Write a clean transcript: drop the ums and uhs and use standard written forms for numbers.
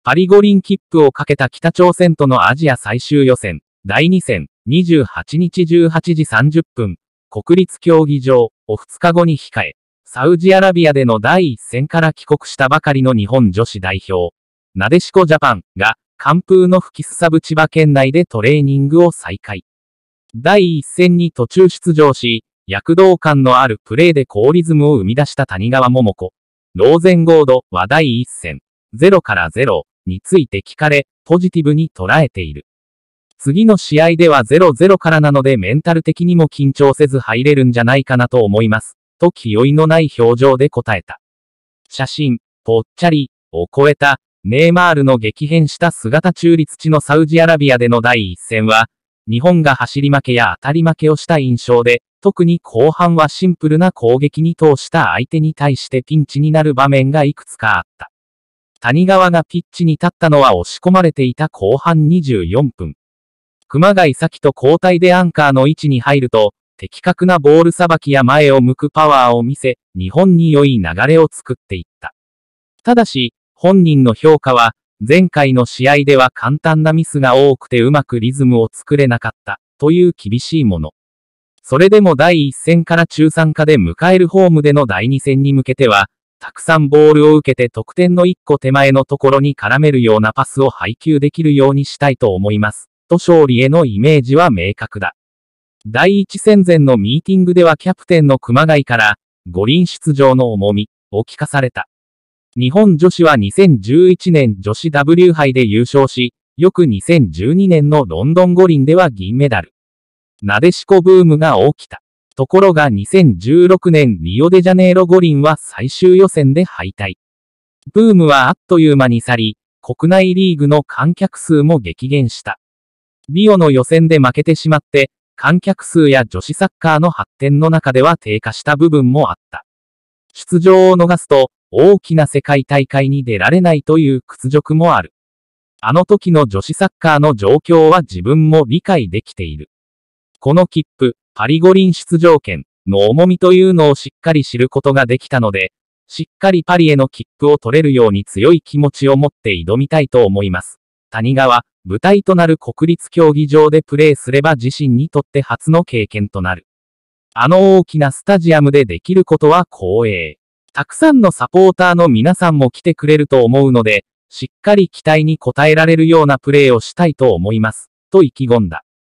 パリ五輪切符をかけた北朝鮮とのアジア最終予選、第2戦、28日18時30分、国立競技場を2日後に控え、サウジアラビアでの第1戦から帰国したばかりの日本女子代表、なでしこジャパンが、寒風の吹きすさぶ千葉県内でトレーニングを再開。第1戦に途中出場し、躍動感のあるプレーで好リズムを生み出した谷川桃子。ローゼンゴードは第1戦、0から0について聞かれ、ポジティブに捉えている。次の試合では0-0からなのでメンタル的にも緊張せず入れるんじゃないかなと思います。と気負いのない表情で答えた。写真、ぽっちゃりを超えた、ネイマールの激変した姿中立地のサウジアラビアでの第1戦は、日本が走り負けや当たり負けをした印象で、特に後半はシンプルな攻撃に通した相手に対してピンチになる場面がいくつかあった。谷川がピッチに立ったのは押し込まれていた後半24分。熊谷咲と交代でアンカーの位置に入ると、的確なボールさばきや前を向くパワーを見せ、日本に良い流れを作っていった。ただし、本人の評価は、前回の試合では簡単なミスが多くてうまくリズムを作れなかった、という厳しいもの。それでも第1戦から中3下で迎えるホームでの第2戦に向けては、たくさんボールを受けて得点の1個手前のところに絡めるようなパスを配球できるようにしたいと思います。と勝利へのイメージは明確だ。第1戦前のミーティングではキャプテンの熊谷から、五輪出場の重みを聞かされた。日本女子は2011年女子 W 杯で優勝し、翌2012年のロンドン五輪では銀メダル。なでしこブームが起きた。ところが2016年リオデジャネイロ五輪は最終予選で敗退。ブームはあっという間に去り、国内リーグの観客数も激減した。リオの予選で負けてしまって、観客数や女子サッカーの発展の中では低下した部分もあった。出場を逃すと、大きな世界大会に出られないという屈辱もある。あの時の女子サッカーの状況は自分も理解できている。この切符、パリ五輪出場権の重みというのをしっかり知ることができたので、しっかりパリへの切符を取れるように強い気持ちを持って挑みたいと思います。谷川、舞台となる国立競技場でプレーすれば自身にとって初の経験となる。あの大きなスタジアムでできることは光栄。たくさんのサポーターの皆さんも来てくれると思うので、しっかり期待に応えられるようなプレーをしたいと思います。と意気込んだ。